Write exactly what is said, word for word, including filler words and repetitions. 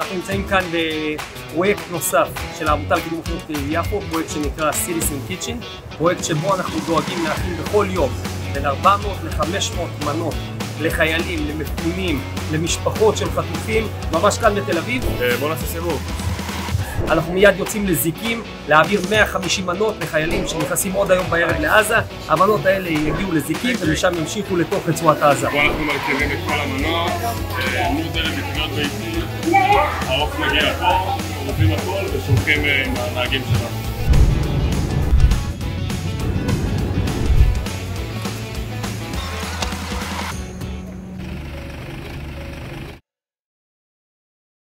אנחנו נמצאים כאן בפרויקט נוסף של העמותה לקידום חינוך יפו, פרויקט שנקרא Citizen Kitchen, פרויקט שבו אנחנו דואגים להכין בכל יום בין ארבע מאות לחמש מאות מנות לחיילים, למפונים, למשפחות של חטופים, ממש כאן בתל אביב. בוא נעשה סיבוב. אנחנו מיד יוצאים לזיקים, להעביר מאה וחמישים מנות לחיילים שנכנסים עוד היום בערב לעזה. המנות האלה יגיעו לזיקים ומשם ימשיכו לתוך רצועת עזה. פה אנחנו מרכיבים את כל המנות, נודל לקנות ביתי, העוף מגיע פה, עורבים הכל ושולחים עם הנהגים שלנו.